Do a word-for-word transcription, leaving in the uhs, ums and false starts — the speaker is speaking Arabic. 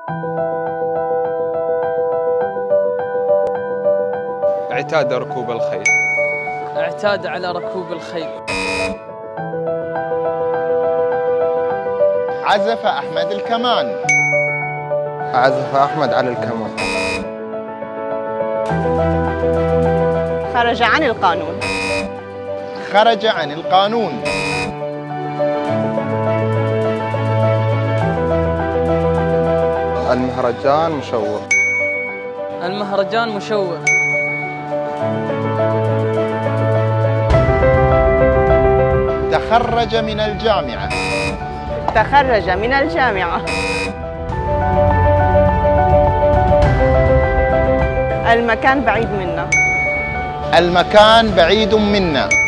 اعتاد ركوب الخيل. اعتاد على ركوب الخيل. عزف أحمد الكمان. عزف أحمد على الكمان. خرج عن القانون. خرج عن القانون. المهرجان مشوق. المهرجان مشوق. تخرج من الجامعة. تخرج من الجامعة. المكان بعيد منا. المكان بعيد منا.